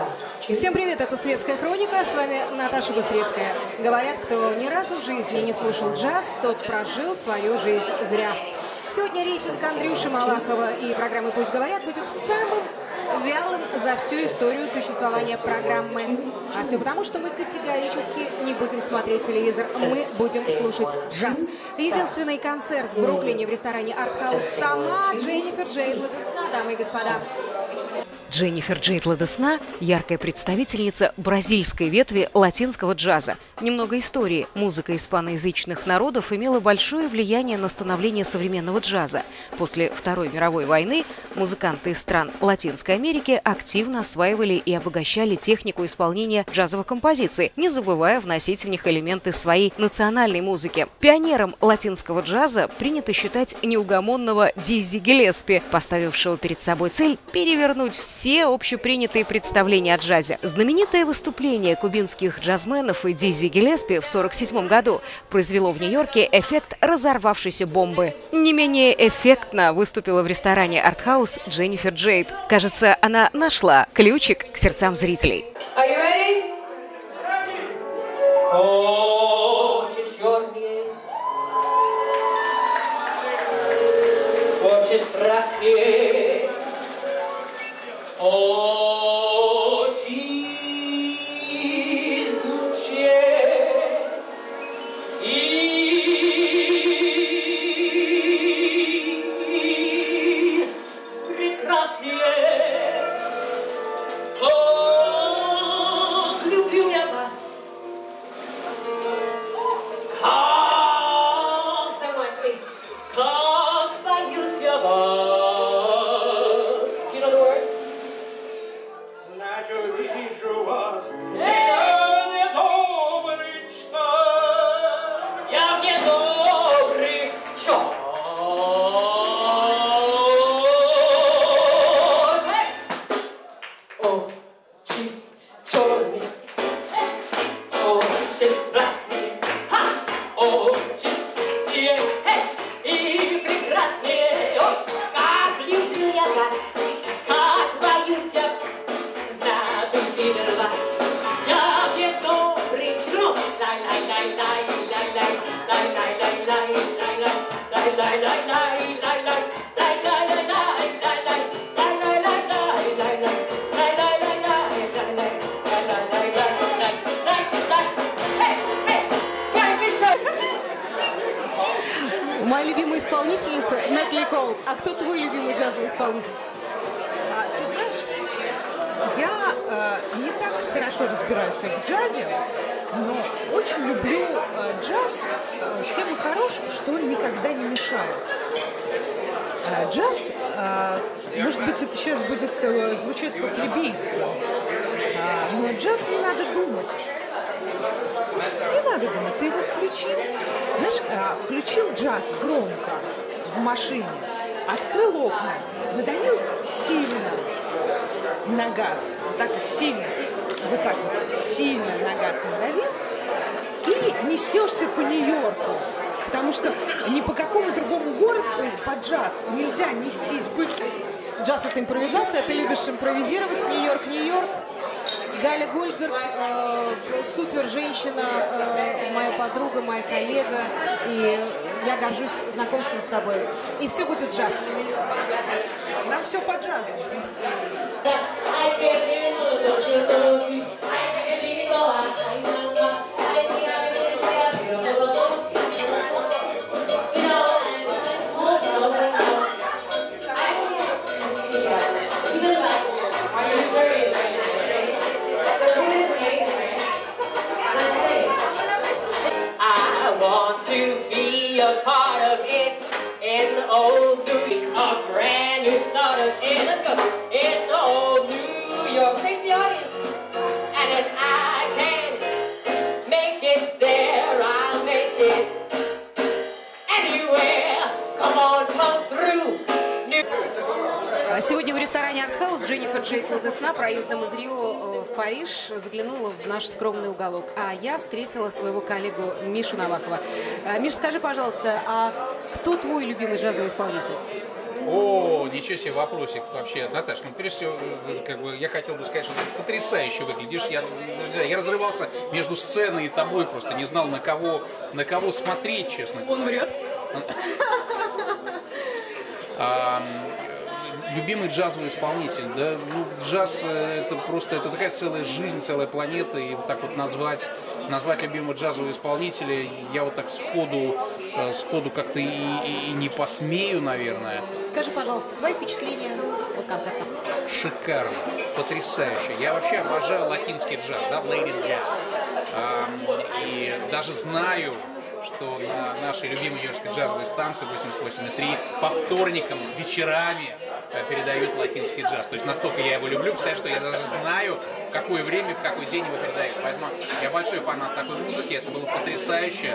Всем привет, это «Светская хроника», с вами Наташа Быстрецкая. Говорят, кто ни разу в жизни не слушал джаз, тот прожил свою жизнь зря. Сегодня рейтинг Андрюши Малахова и программы «Пусть говорят» будет самым вялым за всю историю существования программы. А все потому, что мы категорически не будем смотреть телевизор, мы будем слушать джаз. Единственный концерт в Бруклине в ресторане «Артхаус» сама Дженнифер Джейд Ладесна, дамы и господа. Дженнифер Джейд Ладесна – яркая представительница бразильской ветви латинского джаза. Немного истории. Музыка испаноязычных народов имела большое влияние на становление современного джаза. После Второй мировой войны музыканты из стран Латинской Америки активно осваивали и обогащали технику исполнения джазовых композиций, не забывая вносить в них элементы своей национальной музыки. Пионером латинского джаза принято считать неугомонного Диззи Гиллеспи, поставившего перед собой цель перевернуть все общепринятые представления о джазе. Знаменитое выступление кубинских джазменов и Диззи Гиллеспи в 1947 году произвело в Нью-Йорке эффект разорвавшейся бомбы. Не менее эффектно выступила в ресторане «Артхаус» Дженнифер Джейд. Кажется, она нашла ключик к сердцам зрителей. Моя любимая исполнительница Нэт Ли Коул. А кто твой любимый джазовый исполнитель? Ты знаешь, я не так хорошо разбираюсь в джазе, но очень люблю джаз тем и хорош, что он никогда не мешает. Джаз, может быть, это сейчас будет звучать по-плебейски, но джаз не надо думать. Не надо думать, ты его включил. Знаешь, включил джаз громко в машине, открыл окна, надавил сильно на газ, вот так вот сильно на газ надавил, и несешься по Нью-Йорку. Потому что ни по какому другому городу под джаз нельзя нестись быстро. Джаз — это импровизация, ты любишь импровизировать. Нью-Йорк. Галя Гольдберг, супер женщина, моя подруга, моя коллега, и я горжусь знакомством с тобой. И все будет джаз. Нам все по джазу. Сегодня в ресторане «Артхаус» Дженнифер Джейд Ладесна проездом из Рио в Париж заглянула в наш скромный уголок, а я встретила своего коллегу Мишу Навакова. Миш, скажи, пожалуйста, а кто твой любимый джазовый исполнитель? О, ничего себе, вопросик вообще, Наташ. Ну, прежде всего, как бы, я хотел бы сказать, что ты потрясающе выглядишь. Я разрывался между сценой и тобой, просто не знал, на кого смотреть, честно. Он врет. Любимый джазовый исполнитель, да, ну, джаз это просто, это такая целая жизнь, целая планета, и вот так вот назвать любимого джазового исполнителя я вот так сходу как-то и не посмею, наверное. Скажи, пожалуйста, твои впечатления от концерта? Шикарно, потрясающе. Я вообще обожаю латинский джаз, да, Latin jazz. И даже знаю, что на нашей любимой нью-йоркской джазовой станции 88,3 по вторникам вечерами передают латинский джаз. То есть настолько я его люблю, кстати, что я даже знаю, в какое время, в какой день его передают. Поэтому я большой фанат такой музыки, это было потрясающе.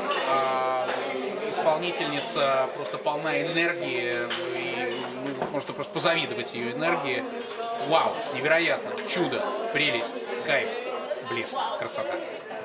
Исполнительница просто полна энергии, и можно просто позавидовать ее энергии. Вау, невероятно, чудо, прелесть, кайф, блеск, красота.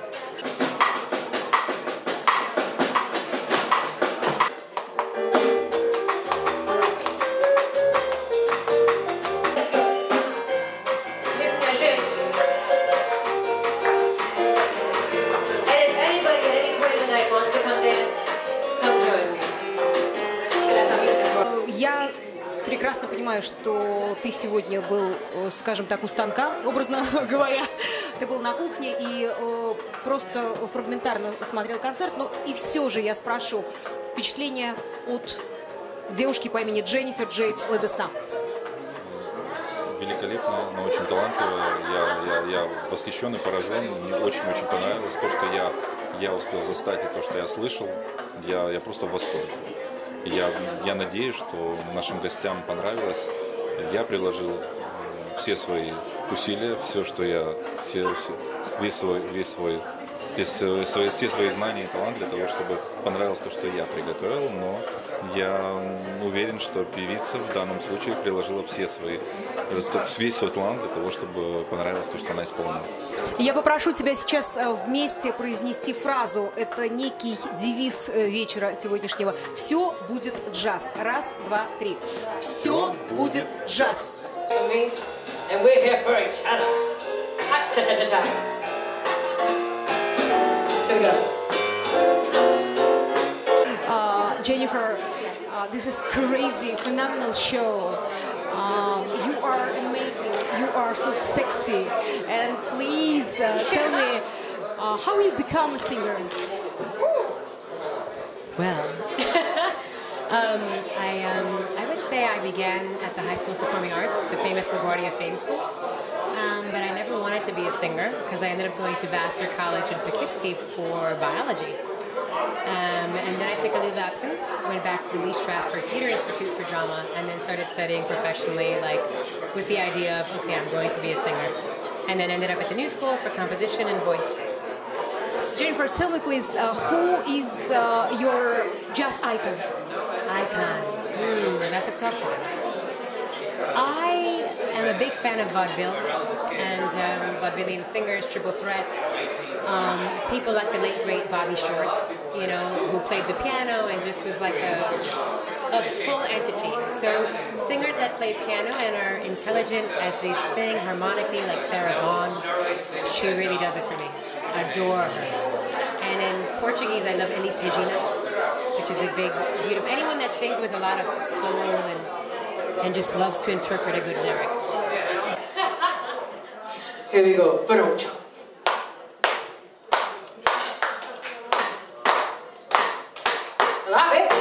Я прекрасно понимаю, что ты сегодня был, скажем так, у станка, образно говоря. Ты был на кухне и просто фрагментарно смотрел концерт. Но и все же я спрошу впечатление от девушки по имени Дженнифер Джейд Ледесна. Великолепная, но очень талантливая. Я восхищен и поражен. Мне очень-очень понравилось то, что я успел застать, и то, что я слышал. Я просто в восторге. Я надеюсь, что нашим гостям понравилось. Я приложил все свои усилия, все, что я, все свои знания и талант для того, чтобы понравилось то, что я приготовил. Но я уверен, что певица в данном случае приложила весь свой талант для того, чтобы понравилось то, что она исполнила. Я попрошу тебя сейчас вместе произнести фразу. Это некий девиз вечера сегодняшнего. Все будет джаз. Раз, два, три. Все будет джаз. And we're here for each other. Cha-cha-cha-cha. Here we go. Jennifer, this is crazy, phenomenal show. You are amazing. You are so sexy. And please tell me how you become a singer. Well, I would say I began at the High School of Performing Arts, the famous LaGuardia Fame School. But I never wanted to be a singer because I ended up going to Vassar College in Poughkeepsie for biology. And then I took a leave of absence, went back to the Lee Strasberg Theater Institute for drama, and then started studying professionally, like with the idea of, okay, I'm going to be a singer. And then ended up at the New School for composition and voice. Jennifer, tell me please, who is your jazz icon? Icon. That's a tough one. I am a big fan of vaudeville and vaudevillian singers, triple threats, people like the late great Bobby Short, you know, who played the piano and just was like a full entity. So singers that play piano and are intelligent as they sing harmonically, like Sarah Vaughan, she really does it for me. Adore her. And in Portuguese, I love Elis Regina, which is a big, beautiful, anyone that sings with a lot of soul and just loves to interpret a good lyric. Here we go. Ba-dum-cha. Love it.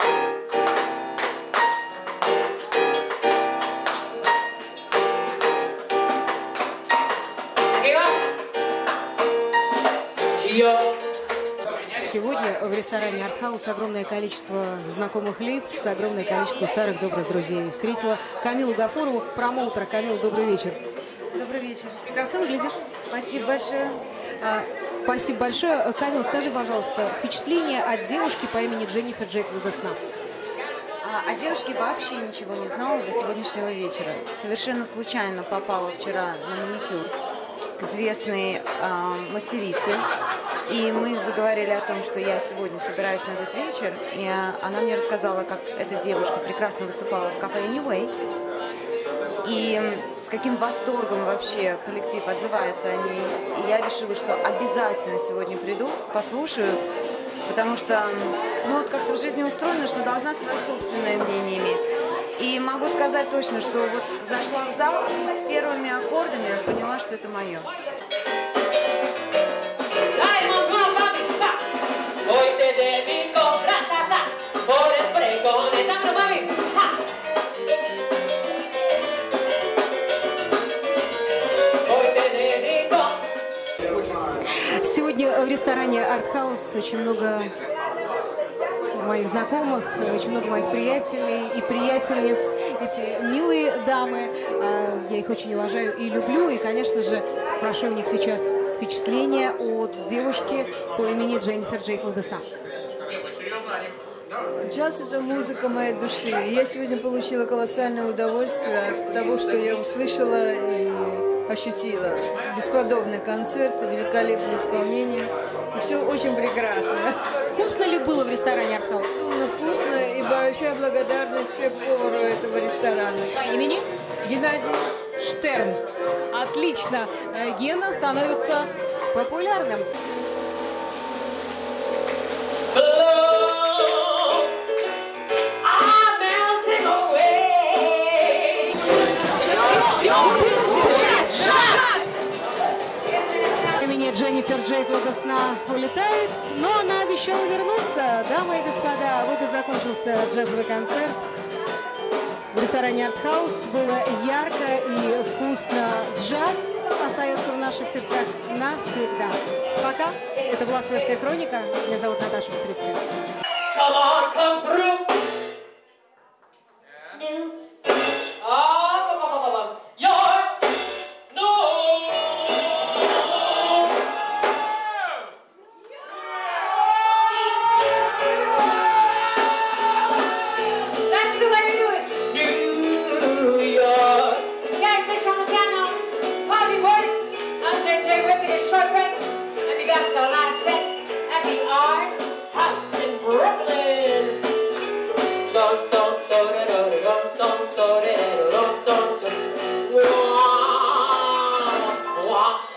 Сегодня в ресторане «Артхаус» огромное количество знакомых лиц, огромное количество старых добрых друзей. Встретила Камилу Гафурову, промоутера. Камила, добрый вечер. Добрый вечер. Прекрасно выглядишь. Спасибо большое. Спасибо большое. Камила, скажи, пожалуйста, впечатление от девушки по имени Дженнифер Джейд Ледесна? О девушке вообще ничего не знала до сегодняшнего вечера. Совершенно случайно попала вчера на маникюр к известной мастерице. И мы заговорили о том, что я сегодня собираюсь на этот вечер, и она мне рассказала, как эта девушка прекрасно выступала в кафе Anyway, и с каким восторгом вообще коллектив отзывается о ней. И я решила, что обязательно сегодня приду, послушаю, потому что, ну вот как-то в жизни устроено, что должна свое собственное мнение иметь. И могу сказать точно, что вот зашла в зал и с первыми аккордами поняла, что это мое. Сегодня в ресторане Art House очень много моих знакомых, очень много моих приятелей и приятельниц. Эти милые дамы, я их очень уважаю и люблю. И, конечно же, спрошу у них сейчас впечатление от девушки по имени Дженнифер Джейтлин Десна. Джаз – это музыка моей души. Я сегодня получила колоссальное удовольствие от того, что я услышала и ощутила. Бесподобный концерт, великолепное исполнение. Все очень прекрасно. Вкусно ли было в ресторане Art House? Вкусно, и большая благодарность шеф-повару этого ресторана. По имени? Геннадий Штерн. Отлично. Гена становится популярным. Имени Дженнифер Джейтлин Десна улетает, но она обещала вернуться. Дамы и господа, вот и закончился джазовый концерт. В ресторане Art House было ярко и вкусно. Джаз остается в наших сердцах навсегда. Пока. Это была «Светская хроника». Меня зовут Наташа Быстрицкая. Come on, come through. Wow.